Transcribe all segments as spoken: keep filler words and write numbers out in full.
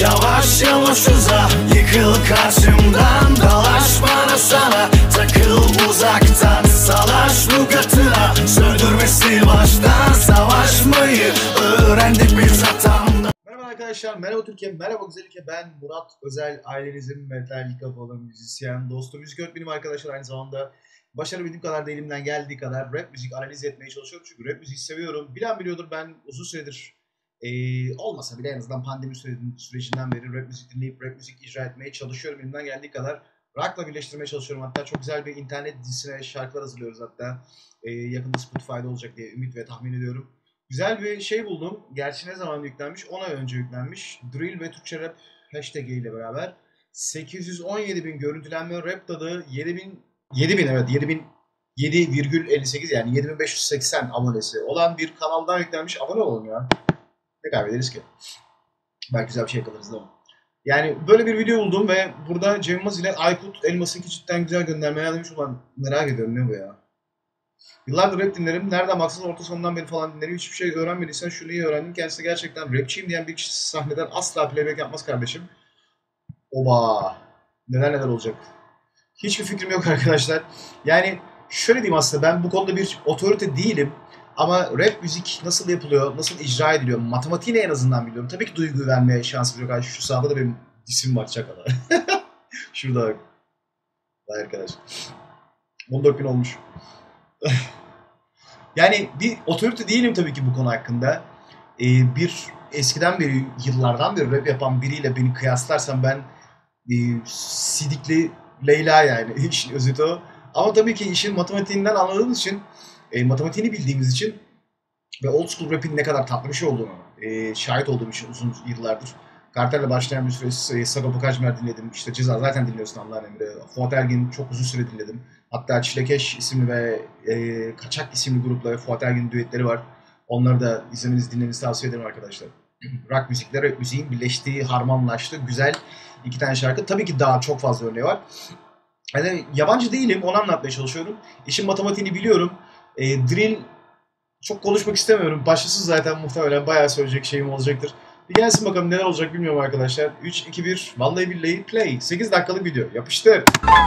Yavaş yavaş uza, yıkıl karşımdan. Dalaş bana sana, takıl uzaktan. Salaş bu katına, söndürmesi baştan. Savaşmayı öğrendik biz hatamda. Merhaba arkadaşlar, merhaba Türkiye, merhaba güzel ülke. Ben Murat Özel, ailenizin Metallica falan müzisyen, dostum, müzik öğretmenim arkadaşlar. Aynı zamanda başarabildiğim kadar da elimden geldiği kadar rap müzik analiz etmeye çalışıyorum. Çünkü rap müzik seviyorum. Bilen biliyordur, ben uzun süredir Ee, olmasa bile en azından pandemi sürecinden beri rap müzik dinleyip rap müzik icra etmeye çalışıyorum. Elimden geldiği kadar rock'la birleştirmeye çalışıyorum. Hatta çok güzel bir internet dizisine şarkılar hazırlıyoruz hatta. Ee, yakında Spotify'da olacak diye ümit ve tahmin ediyorum. Güzel bir şey buldum. Gerçi ne zaman yüklenmiş? on ay önce yüklenmiş. Drill ve Türkçe rap hashtag ile beraber sekiz yüz on yedi bin görüntülenme rap tadı, yedi bin yedi bin evet yedi bin yedi virgül elli sekiz yani yedi bin beş yüz seksen abonesi olan bir kanaldan yüklenmiş. Abone olun ya. Ne kaybederiz ki? Belki güzel bir şey yakalarız değil mi? Yani böyle bir video buldum ve burada Cem Yılmaz ile Aykut Elmas'ınki cidden güzel göndermeler demiş. Ulan merak ediyorum, ne bu ya? Yıllardır rap dinlerim. Nereden baksanız orta sonundan beri falan dinlerim. Hiçbir şey öğrenmediysen şunu iyi öğrendim. Kendisi gerçekten rapçiyim diyen bir kişi sahneden asla playback yapmaz kardeşim. Oba! Neler neler olacak. Hiçbir fikrim yok arkadaşlar. Yani şöyle diyeyim, aslında ben bu konuda bir otorite değilim. Ama rap müzik nasıl yapılıyor, nasıl icra ediliyor, matematiğini en azından biliyorum. Tabii ki duygu vermeye şansım yok. Şu sağda da benim isim var, çakala. Şurada bak. Vay arkadaş. on dört bin olmuş. Yani bir otorite değilim tabii ki bu konu hakkında. Ee, bir eskiden beri, yıllardan beri rap yapan biriyle beni kıyaslarsam ben e, Sidikli Leyla yani. İşin özeti o. Ama tabii ki işin matematiğinden anladığımız için, E, matematiğini bildiğimiz için ve old school rap'in ne kadar tatlı bir şey olduğunu e, şahit olduğum için uzun yıllardır. Kartel'le başlayan bir süre e, Sagopa Kajmer dinledim. İşte Ceza zaten dinliyorsun Allah'ın emri. Fuat Ergin çok uzun süre dinledim. Hatta Çilekeş isimli ve e, Kaçak isimli grupla Fuat Ergin'in düetleri var. Onları da izlemenizi, dinlemenizi tavsiye ederim arkadaşlar. Rock müzikle rap müziğin birleştiği, harmanlaştığı güzel iki tane şarkı. Tabii ki daha çok fazla örneği var. Yani yabancı değilim, onu anlatmaya çalışıyorum. İşin matematiğini biliyorum. E, drill çok konuşmak istemiyorum. Başlasın zaten, muhtemelen bayağı söyleyecek şeyim olacaktır. Bir gelsin bakalım neler olacak bilmiyorum arkadaşlar. üç, iki, bir, vallahi billahi play. sekiz dakikalık video. Yapıştır.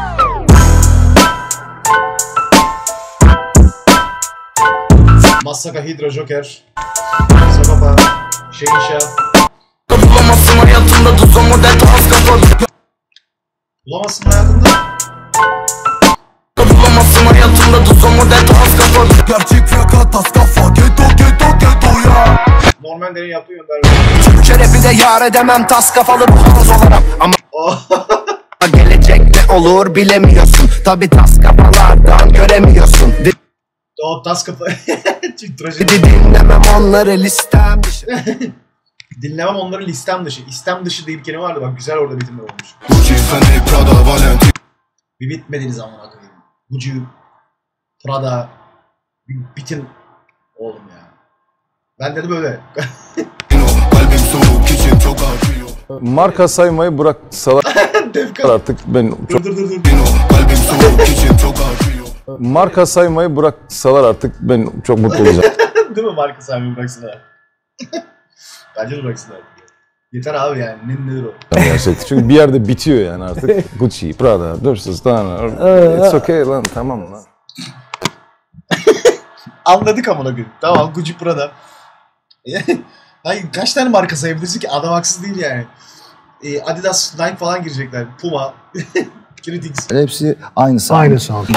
Massaka, Hydra, Joker, Sagopa, Şehinşah. Bulamazsın hayatında tuz o model tas kafa. Bulamazsın hayatında. Bulamazsın hayatında tuz o model tas kafa. Gerçek fakat tas kafa. Geto geto geto ya. Normal deneyin yaptığı gönderme. Türkçe rapi de yar edemem, tas kafalı bu tarz olarak. Ama gelecek ne olur bilemiyorsun. Tabi tas kafalardan göremiyorsun. O tas kafa. Dinlemem onları listem dışı. Dinlemem onları listem dışı. İstem dışı diye bir kelime vardı bak, güzel orada bitimler olmuş. Bir bitmediniz amına koyayım. Gucci, Prada, bir bitin oğlum ya. Bende de böyle. Marka saymayı bırak salar artık ben çok... Dur dur dur. Marka saymayı bırak salar artık ben çok mutlu olacağım. Değil mi, marka saymayı bıraksınlar. Bence de bıraksınlar. Yeter abi yani, ne nedir o? Yani gerçekten çünkü bir yerde bitiyor yani artık. Gucci, Prada, Dırsız, Dana, it's okay lan, tamam lan. Anladık amına koyayım. Tamam, Gucci, Prada. Hayır, kaç tane marka sayabilirsin ki? Adam haksız değil yani. Ee, Adidas, Nike falan girecekler. Puma, Critics. Hepsi aynı sound. Aynı sound.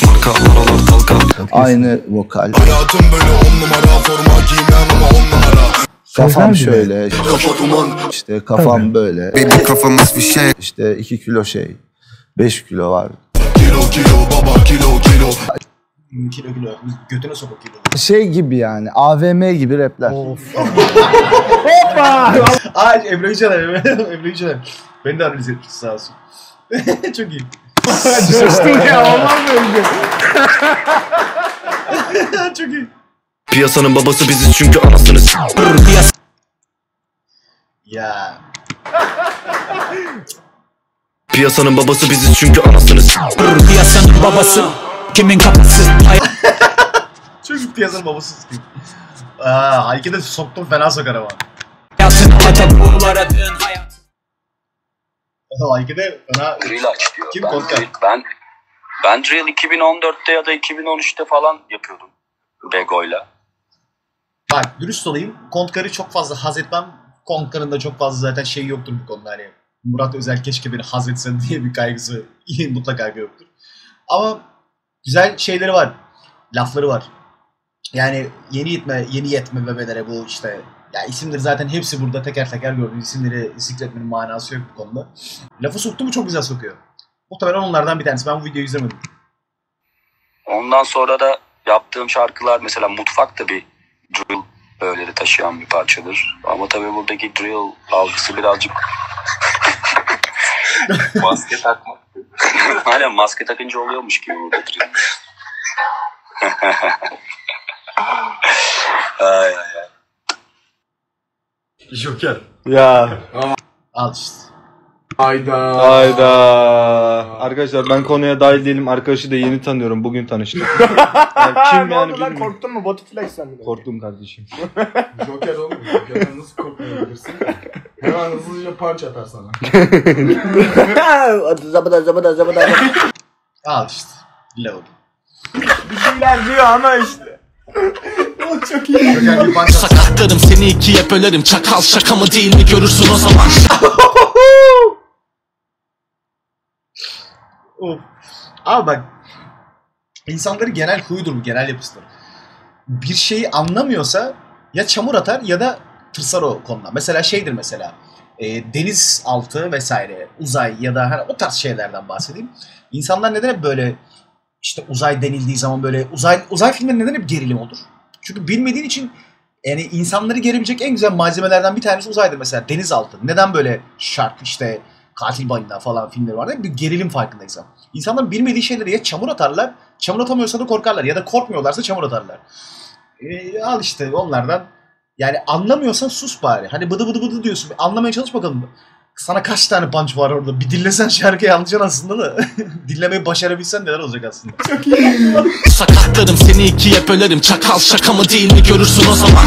Aynı vokal. Hayatım böyle on numara, forma giymem ama on numara. Kafam Sözler şöyle. Kafa duman. İşte kafam Tabii. böyle. Benim kafamız bir şey. İşte iki kilo şey. beş kilo var. Kilo kilo baba kilo kilo. Kilo kilo. Götüne sokak kilo. Şey gibi yani. A V M gibi rapler. Hoppa! Aa, Emre Yüceler. Emre Yüceler. Beni de analiz etmişti sağ olsun. Çok iyi. Coştum ya, olmaz böyle. Çok iyi. Piyasanın babası biziz çünkü anasınız. Ya. Piyasanın babası biziz çünkü anasınız. Piyasanın babası kimin kapısı? Çocuk piyasanın babası sıkıyor. Aa, Hayki de soktum, fena sokar ama. Hayatın ata buğular adın hayat. Belki de fena. Drill aç diyor. Kim ben, Kontkar? drill, ben, ben drill iki bin on dörtte ya da iki bin on üçte falan yapıyordum. Bego'yla. Bak dürüst olayım. Kontkar'ı çok fazla haz etmem. Kontkar'ın da çok fazla zaten şey yoktur bu konuda. Hani Murat Özel keşke beni haz etsen diye bir kaygısı mutlaka yoktur. Ama güzel şeyleri var. Lafları var. Yani yeni yetme, yeni yetme bebelere bu işte ya isimleri zaten hepsi burada teker teker gördüğünüz isimleri zikretmenin manası yok bu konuda. Lafı soktu mu çok güzel sokuyor. Muhtemelen onlardan bir tanesi. Ben bu videoyu izlemedim. Ondan sonra da yaptığım şarkılar mesela Mutfak da bir drill öğeleri taşıyan bir parçadır. Ama tabii buradaki drill algısı birazcık maske takmak. Aynen maske takınca oluyormuş gibi burada drill. ay ay ay. Joker. Ya. Al işte. Hayda. Hayda. Arkadaşlar ben konuya dahil değilim. Arkadaşı da yeni tanıyorum. Bugün tanıştık. Yani kim ne yani oldu lan, bilmiyorum. korktun mu? Botflex sen de. Korktum kardeşim. Joker oğlum. Joker'den nasıl korkmayabilirsin? Hemen hızlıca punch atar sana. Zabıda zabıda zabıda. Al işte. Level. Bir şeyler diyor ama işte. O çok iyi. Joker bir punch at. Sakatlarım seni ikiye bölerim. Çakal şaka mı değil mi görürsün o zaman. Of. Abi bak. İnsanların genel huyudur bu, genel yapısıdır. Bir şeyi anlamıyorsa ya çamur atar ya da tırsar o konuda. Mesela şeydir mesela. E, denizaltı vesaire, uzay ya da hani o tarz şeylerden bahsedeyim. İnsanlar neden hep böyle işte uzay denildiği zaman böyle uzay uzay filmleri neden hep gerilim olur? Çünkü bilmediğin için yani insanları gelebilecek en güzel malzemelerden bir tanesi uzaydır mesela, denizaltı. Neden böyle şark işte katil balina falan filmleri var da bir gerilim farkındaysan. İnsanlar bilmediği şeyleri ya çamur atarlar, çamur atamıyorsa da korkarlar ya da korkmuyorlarsa çamur atarlar. E, al işte onlardan. Yani anlamıyorsan sus bari. Hani bıdı bıdı bıdı diyorsun. Anlamaya çalış bakalım. Sana kaç tane punch var orada? Bir dinlesen şarkıyı anlayacaksın aslında da. Dinlemeyi başarabilsen neler olacak aslında. Çok iyi. Sakatlarım seni ikiye bölerim. Çakal şaka mı değil mi görürsün o zaman.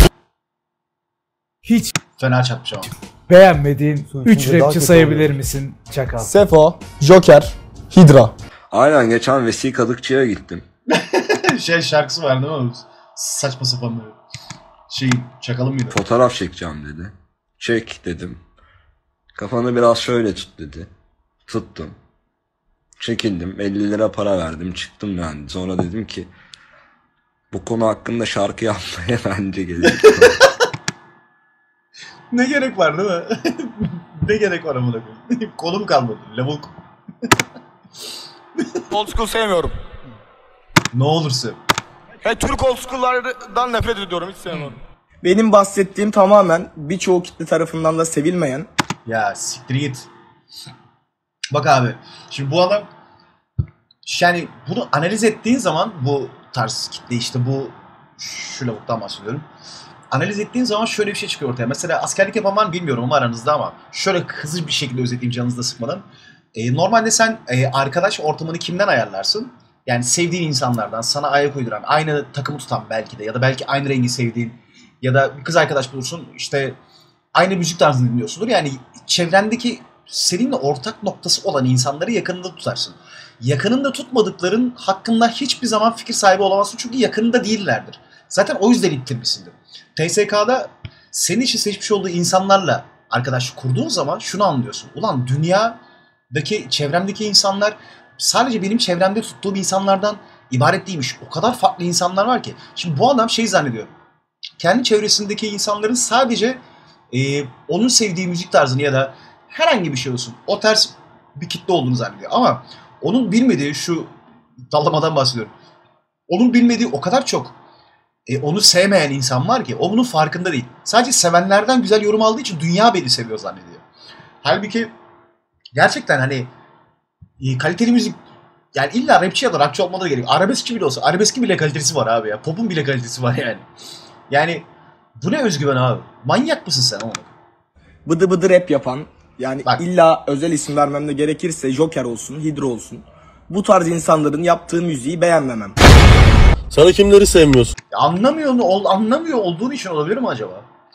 Hiç Fena çatmış ama. beğenmediğin üç rapçi sayabilir misin Çakal? Sefo, Joker, Hydra. Aynen, geçen vesikalıkçıya gittim. Şey şarkısı var değil mi? Saçma sapan böyle. Şey çakalım mıydı? Fotoğraf çekeceğim dedi. Çek dedim. Kafanı biraz şöyle tut dedi. Tuttum. Çekildim. elli lira para verdim. Çıktım yani. Sonra dedim ki bu konu hakkında şarkı yapmaya bence gelir. Ne gerek var değil mi? Ne gerek var amına koyayım? Kolum kalmadı. Level. Old school sevmiyorum. Ne olursa. He, Türk old school'lardan nefret ediyorum, hiç sevmiyorum. Benim bahsettiğim tamamen birçoğu kitle tarafından da sevilmeyen. Ya siktir git. Bak abi. Şimdi bu adam yani bunu analiz ettiğin zaman bu tarz kitle işte bu şu lavuktan bahsediyorum. Analiz ettiğin zaman şöyle bir şey çıkıyor ortaya. Mesela askerlik yapan var mı bilmiyorum ama aranızda, ama şöyle hızlı bir şekilde özetleyeyim canınızda sıkmadan. Ee, normalde sen e, arkadaş ortamını kimden ayarlarsın? Yani sevdiğin insanlardan, sana ayak uyduran, aynı takımı tutan belki de ya da belki aynı rengi sevdiğin ya da bir kız arkadaş bulursun işte aynı müzik tarzını dinliyorsundur. Yani çevrendeki seninle ortak noktası olan insanları yakınında tutarsın. Yakınında tutmadıkların hakkında hiçbir zaman fikir sahibi olamazsın çünkü yakınında değillerdir. Zaten o yüzden ittirmişsindir. T S K'da senin için seçmiş olduğu insanlarla arkadaşlık kurduğun zaman şunu anlıyorsun. Ulan dünyadaki, çevremdeki insanlar sadece benim çevremde tuttuğum insanlardan ibaret değilmiş. O kadar farklı insanlar var ki. Şimdi bu adam şey zannediyor. Kendi çevresindeki insanların sadece e, onun sevdiği müzik tarzını ya da herhangi bir şey olsun o tarz bir kitle olduğunu zannediyor. Ama onun bilmediği, şu dallamadan bahsediyorum. Onun bilmediği o kadar çok e, onu sevmeyen insan var ki o bunun farkında değil. Sadece sevenlerden güzel yorum aldığı için dünya beni seviyor zannediyor. Halbuki gerçekten hani e, kaliteli müzik, yani illa rapçi ya da rockçı olmaları gerek. Arabeskçi bile olsa, arabeskin bile kalitesi var abi ya. Pop'un bile kalitesi var yani. Yani bu ne özgüven abi? Manyak mısın sen oğlum? Bıdı bıdı rap yapan, yani bak, illa özel isim vermem de gerekirse Joker olsun, Hydra olsun. Bu tarz insanların yaptığı müziği beğenmemem. Sana kimleri sevmiyorsun? Ya anlamıyor, ol, anlamıyor olduğun için olabilir mi acaba?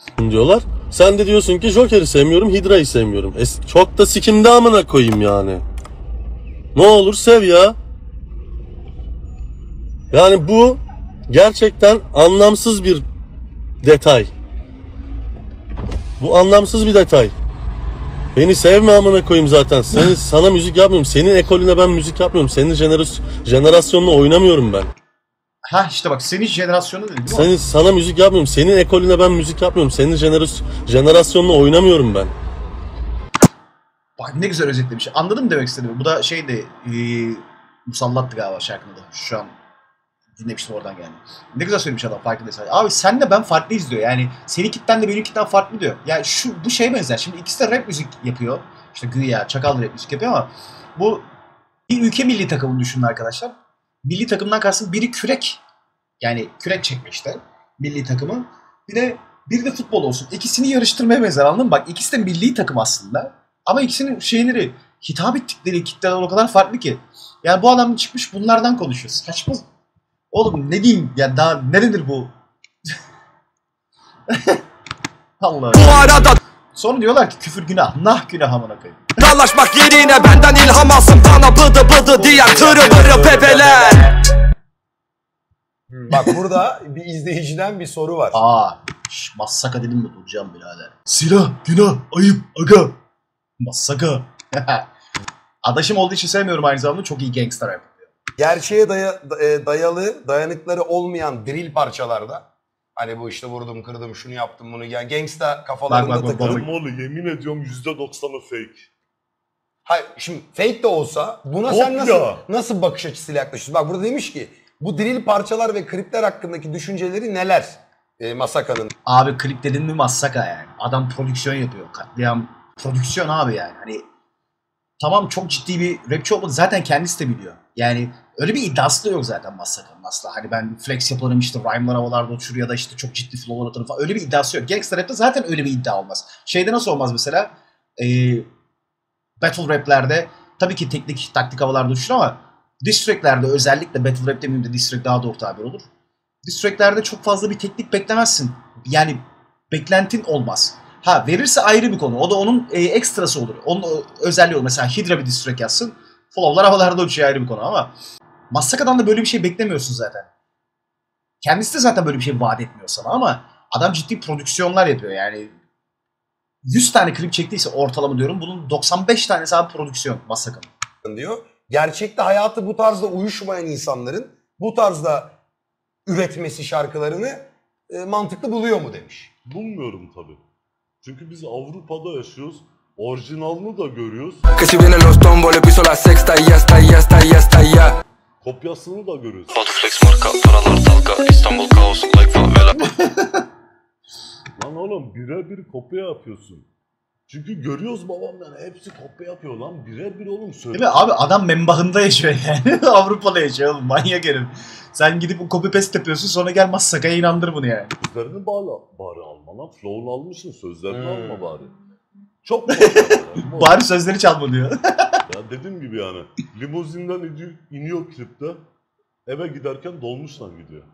diyorlar. Sen de diyorsun ki Joker'i sevmiyorum, Hydra'yı sevmiyorum. E, çok da sikimde amına koyayım yani. Ne olur sev ya. Yani bu gerçekten anlamsız bir detay. Bu anlamsız bir detay. Beni sevme amına koyayım zaten. Senin, sana müzik yapmıyorum. Senin ekolüne ben müzik yapmıyorum. Senin jeneras jenerasyonuna oynamıyorum ben. Ha işte bak senin jenerasyonu dedim değil mi? Senin, sana müzik yapmıyorum. Senin ekolüne ben müzik yapmıyorum. Senin jeneras jenerasyonuna oynamıyorum ben. Bak ne güzel özetlemiş. Anladım demek istediğimi. Bu da şeydi, e, musallattı galiba şarkında da. Şu an dinlemiştim oradan geldi. Ne güzel söylemiş adam farkındaysan. Abi senle ben farklıyız diyor. Yani senin kitlen de benim kitlen farklı diyor. Yani şu bu şeye benzer. Şimdi ikisi de rap müzik yapıyor. İşte güya çakal rap müzik yapıyor ama bu bir ülke milli takımını düşünün arkadaşlar. Milli takımdan kastım biri kürek. Yani kürek çekmişler milli takımı. Bir de bir de futbol olsun. İkisini yarıştırmaya benzer, anladın mı? Bak ikisi de milli takım aslında. Ama ikisinin şeyleri, hitap ettikleri kitleler o kadar farklı ki. Yani bu adam çıkmış bunlardan konuşuyor. Saçma. Oğlum ne diyeyim ya, daha neredir bu? Allah. Bu arada sonra diyorlar ki küfür günah, nah günah amına koyayım. dalaşmak yerine benden ilham alsın bana bıdı bıdı diyen tırı bırı bebeler. Bak burada bir izleyiciden bir soru var. Aa, şş, massaka dedim mi duracağım birader. Silah, günah, ayıp, aga. Massaka. Adaşım olduğu için sevmiyorum aynı zamanda, çok iyi gangster rap. Gerçeğe daya, dayalı, dayanıkları olmayan drill parçalarda, hani bu işte vurdum, kırdım, şunu yaptım, bunu, yani gangsta kafalarında takılıyor. Oğlum yemin ediyorum yüzde doksanı fake. Hayır, şimdi fake de olsa buna Hop sen nasıl ya. nasıl bakış açısıyla yaklaşıyorsun? Bak burada demiş ki bu drill parçalar ve klipler hakkındaki düşünceleri neler e, Masaka'nın? Abi klip dedin mi Massaka yani. Adam prodüksiyon yapıyor. Katliam prodüksiyon abi yani. Hani tamam çok ciddi bir rapçi olmadı. Zaten kendisi de biliyor. Yani öyle bir iddiası da yok zaten Massaka'nın asla. Hani ben flex yaparım işte rhyme'lar havalarda uçur ya da işte çok ciddi flow'lar atarım falan. Öyle bir iddiası yok. Gangster rap'te zaten öyle bir iddia olmaz. Şeyde nasıl olmaz mesela? Ee, battle rap'lerde tabii ki teknik taktik havalarda uçur ama diss track'lerde özellikle battle rap demeyeyim de diss track daha doğru tabir olur. Diss track'lerde çok fazla bir teknik beklemezsin. Yani beklentin olmaz. Ha verirse ayrı bir konu. O da onun e, ekstrası olur. Onun özelliği olur. Mesela Hydra bir diss track yazsın. Flow'lar havalarda uçuyor, ayrı bir konu ama Massaka'dan da böyle bir şey beklemiyorsun zaten. Kendisi de zaten böyle bir şey vaat etmiyor sana ama adam ciddi prodüksiyonlar yapıyor yani. yüz tane klip çektiyse ortalama diyorum, bunun doksan beş tanesi abi prodüksiyon Massaka'nın. Diyor. Gerçekte hayatı bu tarzda uyuşmayan insanların bu tarzda üretmesi şarkılarını e, mantıklı buluyor mu demiş. Bulmuyorum tabii. Çünkü biz Avrupa'da yaşıyoruz. Orijinalını da görüyoruz. Kopyasını da görüyoruz. Batuflex marka, paralar dalga, İstanbul kaos, like favela. Lan oğlum birebir kopya yapıyorsun. Çünkü görüyoruz babam yani hepsi kopya yapıyor lan, birebir oğlum söyle. Değil mi abi, adam membahında yaşıyor yani. Avrupa'da yaşıyor oğlum, manyak herif. Sen gidip copy paste yapıyorsun sonra gel Massaka'ya inandır bunu yani. Sözlerini bari, bari alma lan, flow'unu almışsın, sözlerini Hmm. alma bari. Çok mu? Bari sözleri çalma diyor. Ya dediğim gibi yani limuzinden iniyor, iniyor klipte, eve giderken dolmuşla gidiyor.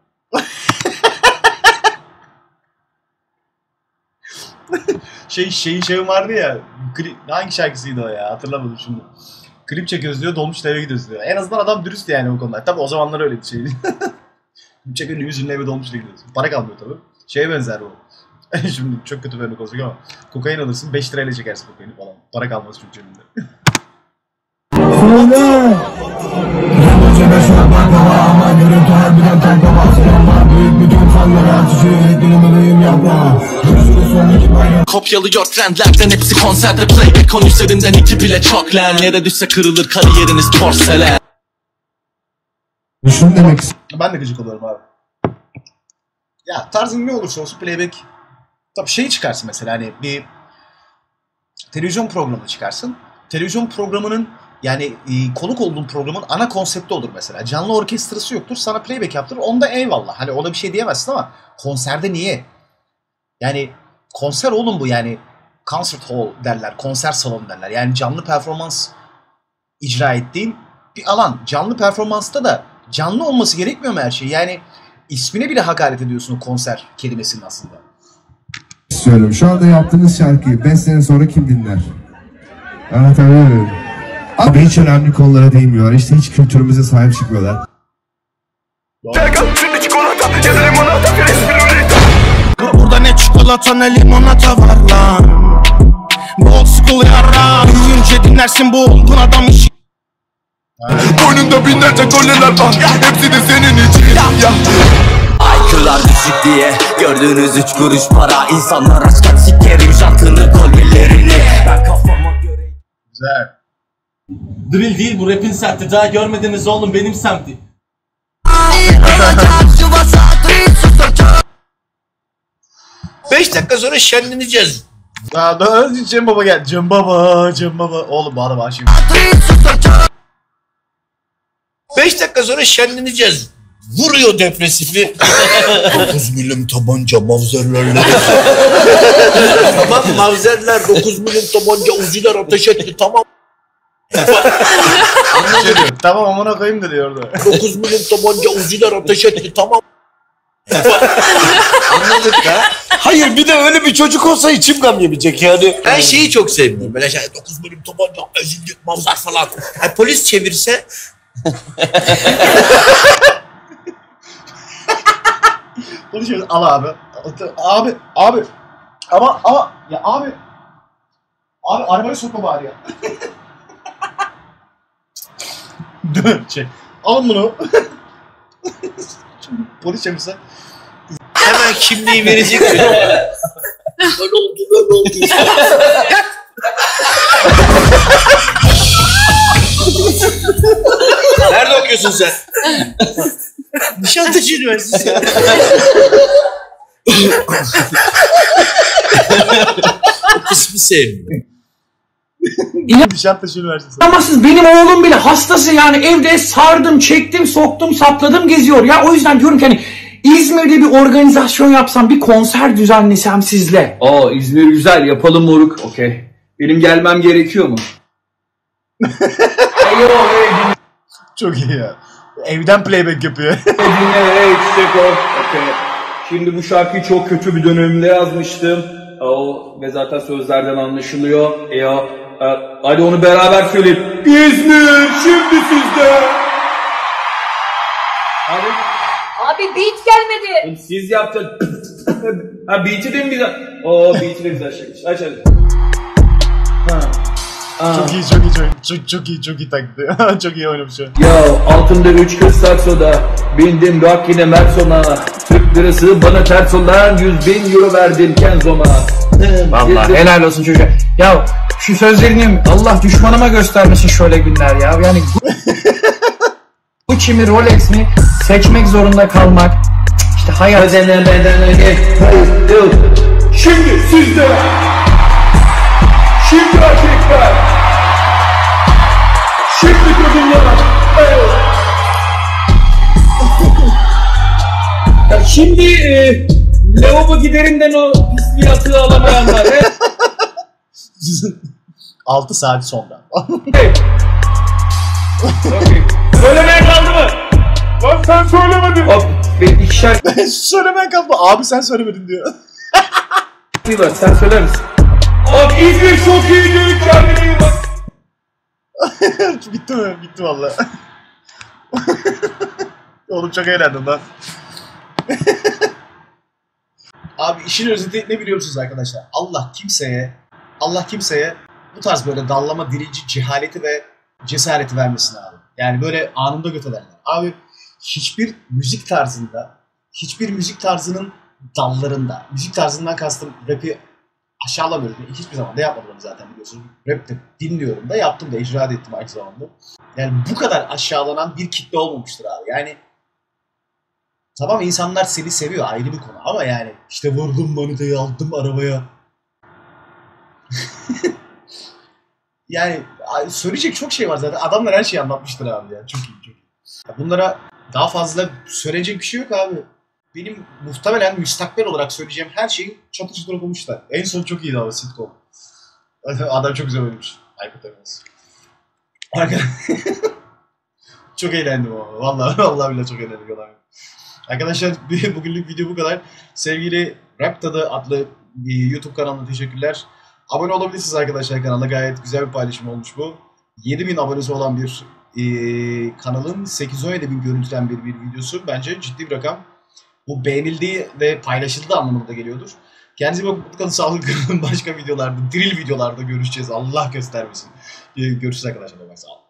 şey şeyin şeyin vardı ya, klip, hangi şarkısıydı o ya, hatırlamadım şimdi. Klip çekiyoruz diyor, dolmuşla eve gidiyoruz diyor. En azından adam dürüst yani o konuda. Tabii o zamanlar öyle bir şeydi. Klip çekiyor, limuzinle eve dolmuşla gidiyoruz. Para kalmıyor tabii. Şeye benzer o. Şimdi çok kötü bir örnek olacak ama kokain alırsın beş lirayla çekersin kokaini falan. Para kalmaz çünkü cebinde. Kopyalıyor trendlerden hepsi konserde playback on üzerinden iki bile çok lan. Yere düşse kırılır kariyeriniz porselen. Düşün demek ben de gıcık oluyorum abi. Ya tarzın ne olursa olsun playback. Tabii şey çıkarsın mesela, hani bir televizyon programı çıkarsın. Televizyon programının yani e, konuk olduğun programın ana konsepti olur mesela. Canlı orkestrası yoktur, sana playback yaptırır. Onda eyvallah. Hani ona bir şey diyemezsin ama konserde niye? Yani konser oğlum bu yani. Concert hall derler, konser salonu derler. Yani canlı performans icra ettiğin bir alan. Canlı performansta da canlı olması gerekmiyor mu her şey? Yani ismine bile hakaret ediyorsun o konser kelimesinin aslında. istiyorum. Şu anda yaptığınız şarkıyı beş sene sonra kim dinler? Anlatabiliyor muyum? Abi hiç önemli konulara değmiyorlar. İşte hiç kültürümüze sahip çıkmıyorlar. Burada ne çikolata ne limonata var lan. Bol school yarra. Büyüyünce dinlersin bu olgun adam işi. Boynunda binlerce goleler var. Hepsi de senin için. I Kırlar düşük diye gördüğünüz üç kuruş para. İnsanlar açken sikerim jantını kolbillerini. Ben kafama göre. Güzel. Drill değil bu rapin serti. Daha görmediniz oğlum benim semti. Beş dakika sonra şenleneceğiz. Daha da Cem Baba gel. Cem Baba, Cem Baba. Oğlum bana bak şimdi. Beş dakika sonra şenleneceğiz. Vuruyor depresifi. dokuz milim tabanca mavzerlerle. Tamam mavzerler dokuz milim tabanca uziler ateş etti tamam. Anladım. Tamam amına koyayım da diyor orada. dokuz milim tabanca uziler ateş etti tamam. Anladık da. Hayır bir de öyle bir çocuk olsa içim gam yemeyecek yani. Ben şeyi çok sevmiyorum. Böyle şey dokuz milim tabanca ezildik mavzer falan. Yani polis çevirse. Konuşuyoruz. Al abi. Abi. Abi. Ama ama. Ya abi. Abi arabayı sokma bari ya. şey. Alın bunu. Polis çevirse. Hemen kimliği verecek. Böyle oldu böyle oldu. Nerede okuyorsun sen? Nişantaşı Üniversitesi. O kısmı sevmiyorum. Nişantaşı Üniversitesi. Ama siz benim oğlum bile hastası yani evde sardım, çektim, soktum, sapladım geziyor ya. O yüzden diyorum ki hani İzmir'de bir organizasyon yapsam, bir konser düzenlesem sizle. Aa İzmir güzel yapalım moruk. Okey. Benim gelmem gerekiyor mu? Çok iyi ya. Evden playback yapıyor. Dinle çiçek o. Okay. Şimdi bu şarkıyı çok kötü bir dönemde yazmıştım. O ve zaten sözlerden anlaşılıyor. E o. E, hadi onu beraber söyleyelim. İzmir şimdi sizde. Hadi. Abi beat gelmedi. Siz yapacaksınız. Ha beat'i de mi güzel? Oo beat'i de güzel şey. Aç hadi. Ha. Aa. Çok iyi, çok iyi, çok, çok, çok iyi, çok iyi taktı. Çok iyi oynamış ya. Yo, altımda üç kız saksoda, bindim rock yine Merson'a. Türk lirası bana ters olan, yüz bin euro verdim Kenzon'a. Vallahi helal olsun çocuğa. Ya şu sözlerini Allah düşmanıma göstermesin şöyle günler ya. Yani Gucci mi Rolex mi seçmek zorunda kalmak. İşte hayat. Bedene bedene gel. Şimdi sizde. Şimdi erkekler. Şimdi kadınlar. Evet. Ya şimdi e, lavabo giderinden o pisliği atığı alamayanlar. altı saat sonra. Okay. Söylemeye kaldı mı? Lan sen söylemedin. Hop, benim ikişer... Söylemeye kaldı mı? Abi sen söylemedin diyor. Bak sen söyler misin? Abi İzmir çok iyiydi. Kendine iyi bak. Bitti mi? Bitti valla. Oğlum çok eğlendim lan. Abi işin özeti ne biliyor musunuz arkadaşlar? Allah kimseye, Allah kimseye bu tarz böyle dallama, direnci, cehaleti ve cesareti vermesin abi. Yani böyle anında göt ederler. Abi hiçbir müzik tarzında, hiçbir müzik tarzının dallarında, müzik tarzından kastım rap'i aşağılamıyorum. Hiçbir zaman da yapmadım zaten biliyorsunuz. Rap de dinliyorum da, yaptım da, icra da ettim aynı zamanda. Yani bu kadar aşağılanan bir kitle olmamıştır abi. Yani tamam insanlar seni seviyor, ayrı bir konu ama yani işte vurdum manitayı, aldım arabaya. Yani söyleyecek çok şey var zaten. Adamlar her şeyi anlatmıştır abi ya. Çok iyi, çok iyi. Bunlara daha fazla söyleyecek bir şey yok abi. Benim muhtemelen müstakbel olarak söyleyeceğim her şeyi çatır çatır okumuşlar. En son çok iyiydi ama sitcom. Adam çok güzel oynamış. Aykut Elmas. Çok eğlendim ama. Vallahi vallahi bile çok eğlendim. Arkadaşlar bugünlük video bu kadar. Sevgili Rap Tadı adlı YouTube kanalına teşekkürler. Abone olabilirsiniz arkadaşlar kanala. Gayet güzel bir paylaşım olmuş bu. yedi bin abonesi olan bir e, kanalın sekiz on yedi bin görüntülen bir, bir videosu. Bence ciddi bir rakam. Bu beğenildiği ve paylaşıldığı anlamına da geliyordur. Kendinize bakın. Kalın, sağlıklı kalın. Başka videolarda, drill videolarda görüşeceğiz. Allah göstermesin. Görüşürüz arkadaşlar. Sağ olun.